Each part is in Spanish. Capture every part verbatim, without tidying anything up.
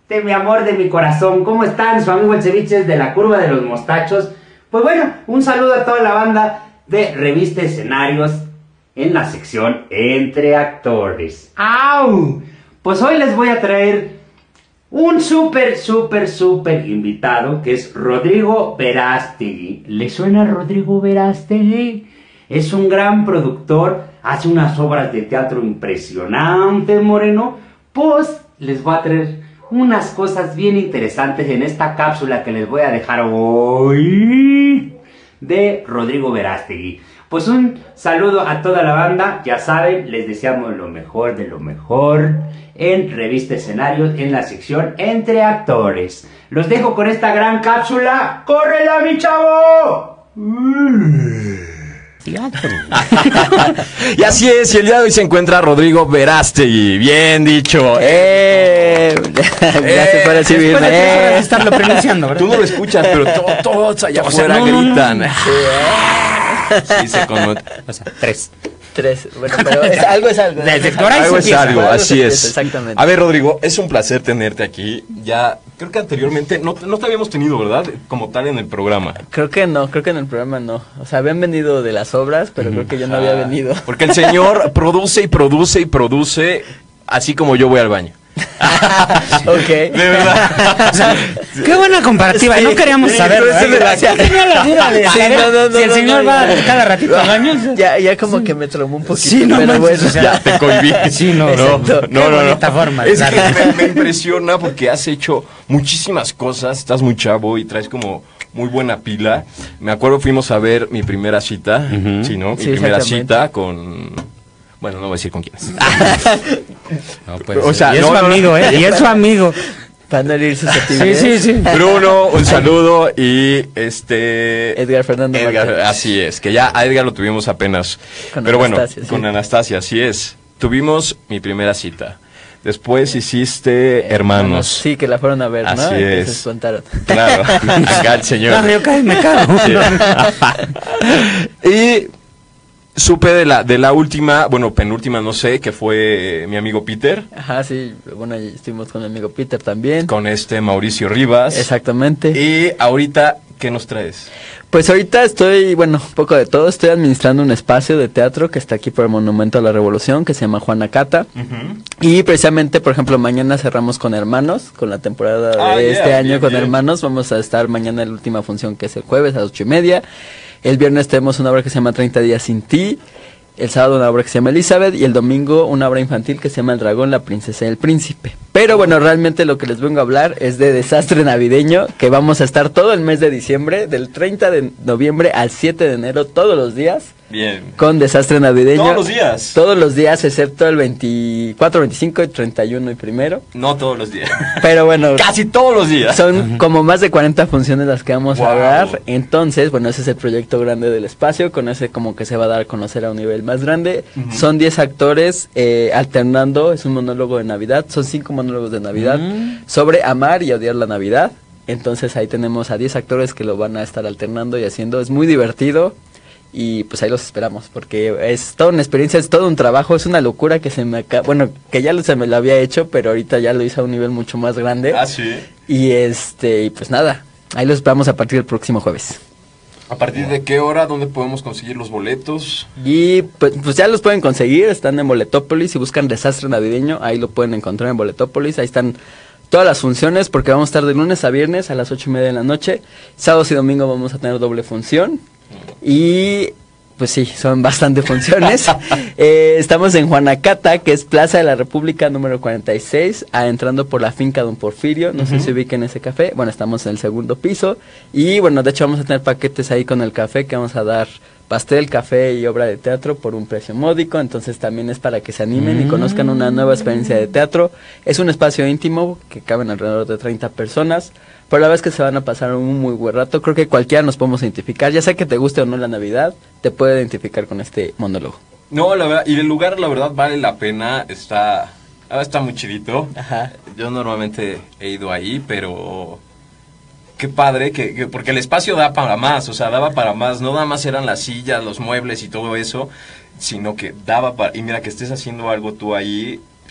de mi amor, de mi corazón. ¿Cómo están? Su amigo el Ceviche de la Curva de los Mostachos. Pues bueno, un saludo a toda la banda de Revista Escenarios en la sección Entre Actores. ¡Au! Pues hoy les voy a traer un súper, súper, súper invitado, que es Rodrigo Verástegui. ¿Le suena Rodrigo Verástegui? Es un gran productor, hace unas obras de teatro impresionantes, moreno. Pues les voy a traer unas cosas bien interesantes en esta cápsula que les voy a dejar hoy de Rodrigo Verástegui. Pues un saludo a toda la banda, ya saben, les deseamos lo mejor de lo mejor en Revista Escenarios en la sección Entre Actores. Los dejo con esta gran cápsula. ¡Córrela, mi chavo! Y así es, y el día de hoy se encuentra Rodrigo Verástegui. Bien dicho. ¡Eh! Gracias eh, por recibirme. Después de estarlo pronunciando, ¿verdad? Tú no lo escuchas, pero todos todo allá afuera no, gritan. No, no. Sí, sí, se conmota. O sea, tres. Tres, bueno, pero es, algo es algo. Desde algo es algo, así es. Exactamente. A ver, Rodrigo, es un placer tenerte aquí. Ya, creo que anteriormente no, no te habíamos tenido, ¿verdad? Como tal en el programa. Creo que no, creo que en el programa no. O sea, habían venido de las obras, pero mm. creo que yo no ah, había venido. Porque el señor produce y produce y produce, así como yo voy al baño. Ok. De verdad. O sea, qué buena comparativa. Sí, no queríamos sí, saber. Sí, sí, si el señor va cada ratito al baño. Ya, ya como sí. que me traumó un poquito. Sí, no, pero bueno, bueno, o sea, ya te cohibí. Sí, no, no, no, no, no, no. Forma, es que me, me impresiona porque has hecho muchísimas cosas. Estás muy chavo y traes como muy buena pila. Me acuerdo fuimos a ver mi primera cita, uh-huh. sí, ¿no? Mi sí, primera cita con. Bueno, no voy a decir con quién es. No, pues, o sea, y es no, su no, amigo, no, ¿eh? Y es su amigo. Para no herir susceptibilidades. Sí, sí, sí. Bruno, un saludo y este... Edgar Fernando Edgar, Martínez. así es, que ya a Edgar lo tuvimos apenas. Con Pero Anastasia, bueno, sí. con Anastasia, así es. Tuvimos mi primera cita. Después hiciste Hermanos. Sí, que la fueron a ver, así ¿no? Es. Que se espantaron. Claro, acá el señor. No, yo caí, me cago. Sí. Y... supe de la de la última, bueno, penúltima, no sé, que fue mi amigo Peter. Ajá, sí, bueno, estuvimos con mi amigo Peter también. Con este Mauricio Rivas. Exactamente. Y ahorita, ¿qué nos traes? Pues ahorita estoy, bueno, un poco de todo, estoy administrando un espacio de teatro que está aquí por el Monumento a la Revolución, que se llama Juana Cata. Uh-huh. Y precisamente, por ejemplo, mañana cerramos con Hermanos, con la temporada de ah, este yeah, año bien, con bien. Hermanos. Vamos a estar mañana en la última función, que es el jueves a las ocho y media. El viernes tenemos una obra que se llama treinta días sin ti. El sábado una obra que se llama Elizabeth. Y el domingo una obra infantil que se llama El dragón, la princesa y el príncipe. Pero bueno, realmente lo que les vengo a hablar es de Desastre Navideño, que vamos a estar todo el mes de diciembre, del treinta de noviembre al siete de enero, todos los días. Bien. Con Desastre Navideño. ¿Todos los días? Todos los días, excepto el veinticuatro, veinticinco, y treinta y uno y primero. No todos los días. Pero bueno. Casi todos los días. Son como más de cuarenta funciones las que vamos wow. a dar. Entonces, bueno, ese es el proyecto grande del espacio. Con ese como que se va a dar a conocer a un nivel más grande. Uh-huh. Son diez actores eh, alternando. Es un monólogo de Navidad. Son cinco monólogos de Navidad. Uh-huh. Sobre amar y odiar la Navidad. Entonces ahí tenemos a diez actores que lo van a estar alternando y haciendo. Es muy divertido. Y pues ahí los esperamos, porque es toda una experiencia, es todo un trabajo, es una locura que se me acaba, bueno, que ya se me lo había hecho, pero ahorita ya lo hice a un nivel mucho más grande. Ah, sí. Y este, y pues nada, ahí los esperamos a partir del próximo jueves. ¿A partir de qué hora? ¿Dónde podemos conseguir los boletos? Y pues, pues ya los pueden conseguir, están en Boletópolis, si buscan Desastre Navideño, ahí lo pueden encontrar en Boletópolis, ahí están todas las funciones, porque vamos a estar de lunes a viernes a las ocho y media de la noche, sábados y domingo vamos a tener doble función. Y pues sí, son bastantes funciones. eh, estamos en Juana Cata, que es Plaza de la República número cuarenta y seis, ah, entrando por la finca Don Porfirio. No uh-huh. sé si ubiquen ese café. Bueno, estamos en el segundo piso. Y bueno, de hecho vamos a tener paquetes ahí con el café, que vamos a dar pastel, café y obra de teatro por un precio módico. Entonces también es para que se animen mm. y conozcan una nueva experiencia de teatro. Es un espacio íntimo que caben alrededor de treinta personas. Pero la verdad es que se van a pasar un muy buen rato. Creo que cualquiera nos podemos identificar. Ya sea que te guste o no la Navidad, te puede identificar con este monólogo. No, la verdad, y el lugar la verdad vale la pena. Está, está muy chidito. Ajá. Yo normalmente he ido ahí, pero qué padre, que, que porque el espacio da para más, o sea, daba para más. No nada más eran las sillas, los muebles y todo eso, sino que daba para... Y mira, que estés haciendo algo tú ahí,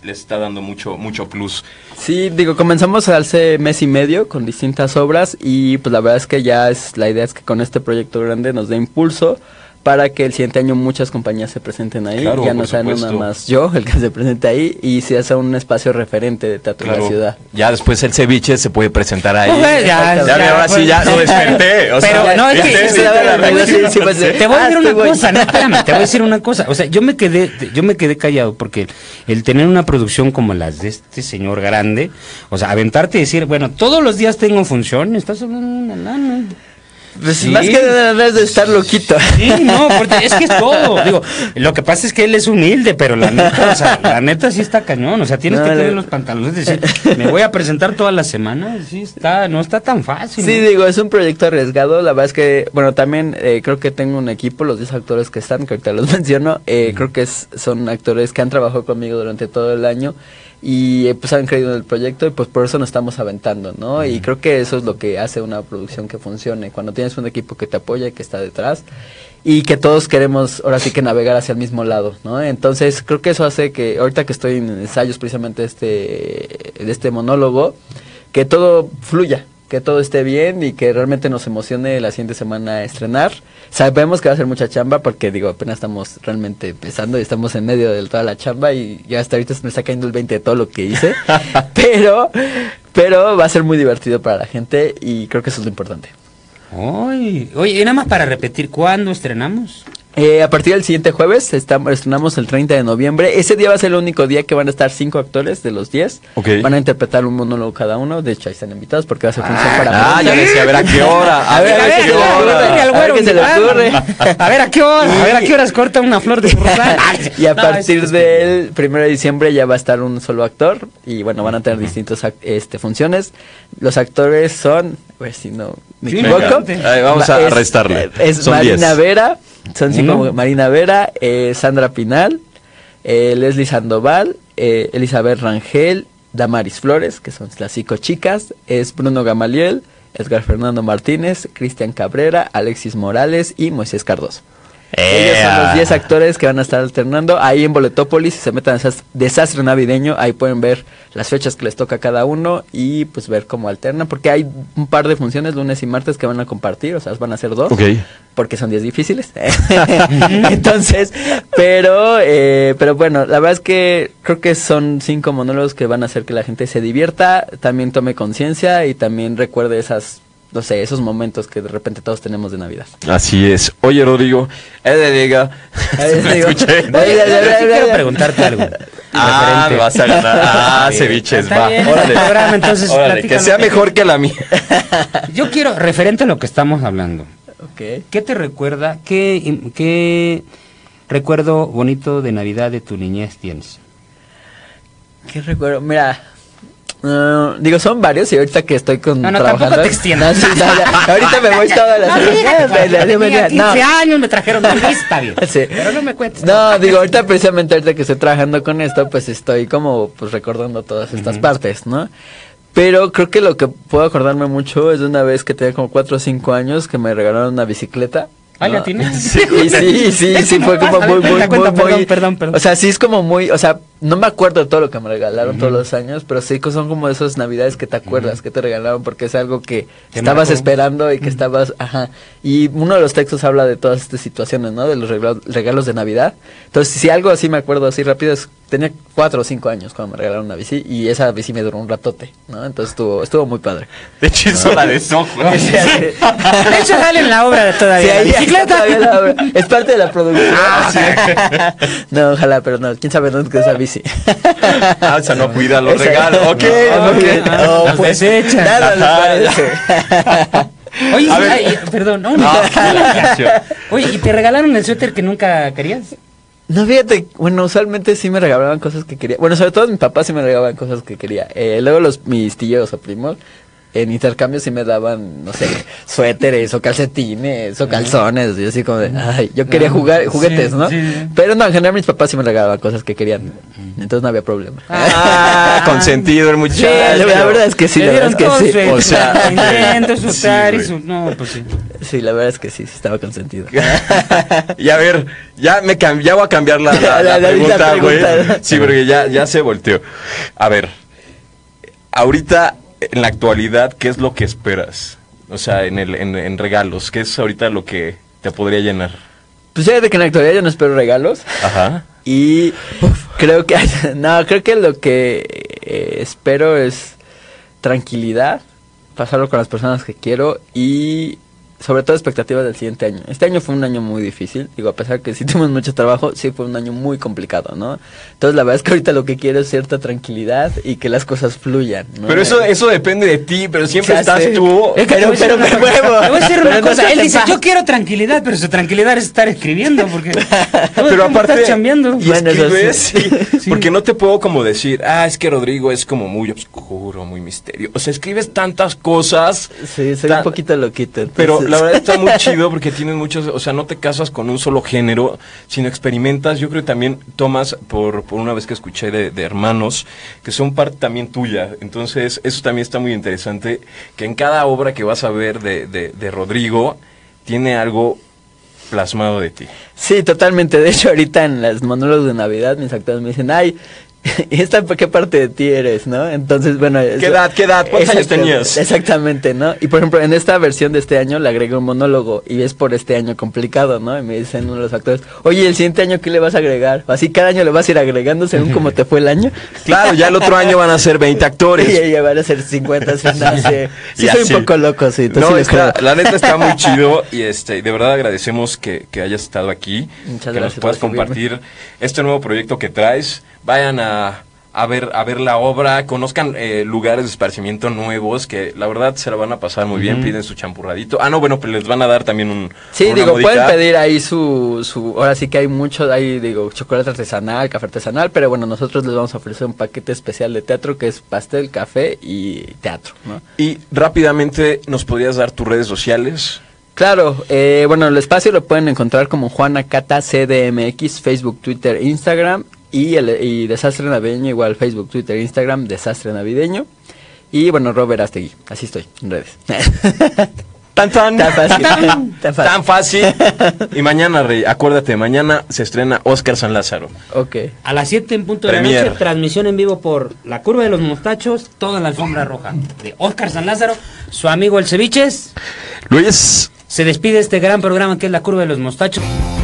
les está dando mucho, mucho plus. Sí, digo, comenzamos hace mes y medio con distintas obras y pues la verdad es que ya es, la idea es que con este proyecto grande nos dé impulso para que el siguiente año muchas compañías se presenten ahí, Claro, ya no por sea supuesto. nada más yo el que se presente ahí y se hace un espacio referente de teatro en Claro. la ciudad. Ya después el ceviche se puede presentar ahí. Pues, ya, ya, ya, ahora sí, ya lo desperté. O Pero sea, no, es que- ¿viste? es Sí, que- daba la te voy a rueda, decir- sí, sí, pues, te voy a ah, decir este una güey. cosa, no, espérame, te voy a decir una cosa. O sea, yo me quedé, yo me quedé callado porque el tener una producción como las de este señor grande, o sea, aventarte y decir, bueno, todos los días tengo función, estás hablando de una lana. Pues Sí. más que nada es de estar loquito. Sí, no, porque es que es todo. Digo, lo que pasa es que él es humilde, pero la neta, o sea, la neta sí está cañón. O sea, tienes No, que tener la- los pantalones, decir, me voy a presentar toda la semana. Sí, está, no está tan fácil. Sí, ¿no? digo, es un proyecto arriesgado. La verdad es que, bueno, también eh, creo que tengo un equipo, los diez actores que están, que ahorita los menciono. Eh, creo que es, son actores que han trabajado conmigo durante todo el año y eh, pues han creído en el proyecto y pues por eso nos estamos aventando, ¿no? Y creo que eso es lo que hace una producción que funcione. Cuando tienes un equipo que te apoya y que está detrás y que todos queremos ahora sí que navegar hacia el mismo lado, ¿no? Entonces creo que eso hace que ahorita que estoy en ensayos precisamente de este, de este monólogo, que todo fluya, que todo esté bien y que realmente nos emocione la siguiente semana estrenar. Sabemos que va a ser mucha chamba porque digo, apenas estamos realmente empezando y estamos en medio de toda la chamba y ya hasta ahorita se me está cayendo el veinte de todo lo que hice, pero pero va a ser muy divertido para la gente y creo que eso es lo importante. Oye, oye, y nada más para repetir, ¿cuándo estrenamos? Eh, a partir del siguiente jueves estamos, estrenamos el treinta de noviembre. Ese día va a ser el único día que van a estar cinco actores de los diez. Ok. Van a interpretar un monólogo cada uno. De hecho, ahí están invitados porque va a ser función Ah, para... Ah, ya decía, a ver a qué hora. A ver, a ver qué se le ocurre, a ver qué se le ocurre. A ver a qué hora, a ver a qué horas corta una flor de su rosal. Y a No, partir es- es- del primero de diciembre ya va a estar un solo actor y bueno, van a tener distintas ac- este, funciones. Los actores son, pues si no me Sí, equivoco, venga. Ahí vamos a es- restarle. Es Son Marina diez. Vera, son cinco, Uno. Marina Vera, eh, Sandra Pinal, eh, Leslie Sandoval, eh, Elizabeth Rangel, Damaris Flores, que son las cinco chicas, es Bruno Gamaliel, Edgar Fernando Martínez, Cristian Cabrera, Alexis Morales y Moisés Cardoso. Ellos son los diez actores que van a estar alternando. Ahí en Boletópolis, si se meten a Desas- Desastre Navideño, ahí pueden ver las fechas que les toca a cada uno y pues ver cómo alternan. Porque hay un par de funciones, lunes y martes, que van a compartir, o sea, van a ser dos. Ok. Porque son días difíciles. Entonces, pero, eh, pero bueno, la verdad es que creo que son cinco monólogos que van a hacer que la gente se divierta, también tome conciencia y también recuerde esas, no sé, esos momentos que de repente todos tenemos de Navidad. Así es. Oye, Rodrigo, eh, de diga. Ahí Me digo. escuché. Oye, Yo sí quiero preguntarte algo. Ah, referente. me vas a ganar. Ah, Sí. ceviches, Está va. bien, Órale. el programa, entonces, Órale, que platícame. sea mejor que la mía. Yo quiero, referente a lo que estamos hablando, Ok. ¿qué te recuerda, qué, qué recuerdo bonito de Navidad de tu niñez tienes? ¿Qué recuerdo? Mira, uh, digo, son varios y ahorita que estoy con No, no, trabajando. tampoco te extiendas. No, sí, no, no, ahorita me voy todas las Tenía quince No. años, me trajeron una lista, bien. Sí. Pero no me cuentes. No, digo, ahorita precisamente ahorita que estoy trabajando con esto, pues estoy como pues recordando todas estas Ujú. partes, ¿no? Pero creo que lo que puedo acordarme mucho es de una vez que tenía como cuatro o cinco años que me regalaron una bicicleta. Ah, ¿no? ¿la tienes? Sí, sí, sí, Es sí, que fue no como pasa, muy, a ver, muy, cuenta, muy, cuenta, muy... perdón, perdón, perdón. O sea, sí es como muy, o sea, no me acuerdo de todo lo que me regalaron todos Ujú. los años, pero sí que son como esas navidades que te acuerdas, que te regalaron, porque es algo que Te estabas marcó. esperando y que estabas, ajá. Y uno de los textos habla de todas estas situaciones, ¿no? De los regla- regalos de Navidad. Entonces, si algo así me acuerdo así rápido, es, tenía cuatro o cinco años cuando me regalaron una bici y esa bici me duró un ratote, ¿no? Entonces estuvo, estuvo muy padre. De hecho, hizo la de Sojo. Sí, así- De hecho, sale en la obra de Sí, todavía. ahí la está bicicleta. todavía la obra. Es parte de la producción. No, ojalá, pero no. ¿Quién sabe dónde quedó esa bici? Ah, o sea, no cuida los Esa- regalos. Ok, No, ok. no, Los pues, desecha. nada le parece. Oye, A sí, ver. ay, perdón, no, no. Ah, Ya. Oye, ¿y te regalaron el suéter que nunca querías? No, fíjate, bueno, usualmente sí me regalaban cosas que quería. Bueno, sobre todo mis papás sí me regalaban cosas que quería. Eh, luego los mis tíos o primos en intercambio sí me daban, no sé, suéteres o calcetines o calzones. Y así como de, ay, yo quería jugar, juguetes, Sí, ¿no? sí, sí. Pero no, en general mis papás sí me regalaban cosas que querían. Entonces no había problema. Ah, consentido el muchacho. Sí, la verdad es que sí, Le la verdad dieron es que todo sí. su O sea, Nintendo, su sí, Atari, güey. su... No, pues sí. Sí, la verdad es que sí, sí estaba consentido. Y a ver, ya me cam- ya voy a cambiar la, la, La- la la- la pregunta, güey. pregunta. Sí, porque ya, ya se volteó. A ver, ahorita, en la actualidad, ¿qué es lo que esperas? O sea, en, el, en, en regalos, ¿qué es ahorita lo que te podría llenar? Pues fíjate que en la actualidad yo no espero regalos. Ajá. Y creo que, no, creo que lo que eh, espero es tranquilidad, pasarlo con las personas que quiero y sobre todo expectativas del siguiente año. Este año fue un año muy difícil, digo, a pesar que sí tuvimos mucho trabajo, sí fue un año muy complicado, ¿no? Entonces la verdad es que ahorita lo que quiero es cierta tranquilidad y que las cosas fluyan, ¿no? Pero eso, eso depende de ti, pero siempre Ya estás sé. tú. Es que Pero- te voy a decir pero una me cosa. muevo. Te voy a decir Pero una no cosa. estás Él en dice, paz. yo quiero tranquilidad, pero su tranquilidad es estar escribiendo, porque todo el Pero tiempo aparte, estás chambeando. y Bueno, eso escribes, sí. sí, porque no te puedo como decir, ah, es que Rodrigo es como muy oscuro, muy misterio. O sea, escribes tantas cosas. Sí, soy tan- un poquito loquito. Pero entonces- la verdad está muy chido porque tienes muchos, o sea, no te casas con un solo género, sino experimentas. Yo creo que también tomas, por, por una vez que escuché de, de hermanos, que son parte también tuya. Entonces, eso también está muy interesante, que en cada obra que vas a ver de, de, de Rodrigo, tiene algo plasmado de ti. Sí, totalmente. De hecho, ahorita en los monólogos de Navidad, mis actores me dicen, ay, ¿y esta qué parte de ti eres, no? Entonces, bueno... ¿Qué edad, qué edad? ¿Cuántos años Exacto- tenías? Exactamente, ¿no? Y por ejemplo, en esta versión de este año le agregué un monólogo y es por este año complicado, ¿no? Y me dicen uno de los actores, oye, ¿el siguiente año qué le vas a agregar? Así cada año le vas a ir agregando según cómo te fue el año. Claro, ya el otro año van a ser veinte actores. Y ya van a ser cincuenta, sesenta, sí. Sí, Y soy así. un poco loco, sí. entonces No, sí le está, creo. la neta está muy chido y este, de verdad agradecemos que, que hayas estado aquí, Muchas que gracias nos puedas por recibirme. compartir este nuevo proyecto que traes. Vayan a, a ver a ver la obra, conozcan eh, lugares de esparcimiento nuevos que la verdad se la van a pasar muy bien, piden su champurradito. Ah, no, bueno, pues les van a dar también un Sí, una digo, modica. pueden pedir ahí su, su, ahora sí que hay mucho, hay, digo, chocolate artesanal, café artesanal, pero bueno, nosotros les vamos a ofrecer un paquete especial de teatro que es pastel, café y teatro, ¿no? Y rápidamente, ¿nos podrías dar tus redes sociales? Claro, eh, bueno, el espacio lo pueden encontrar como Juana Cata C D M X, Facebook, Twitter, Instagram, y, el, y Desastre Navideño, igual Facebook, Twitter, Instagram, Desastre Navideño, y bueno, Robert Astegui, así estoy, en redes. Tan tan, Tan fácil, tan fácil. tan fácil. Y mañana, Rey, acuérdate, mañana se estrena Oscar San Lázaro. Ok. A las siete en punto de Premier. la noche, transmisión en vivo por La Curva de los Mostachos, toda la alfombra roja de Oscar San Lázaro, su amigo El Ceviches. Luis. Se despide este gran programa que es La Curva de los Mostachos.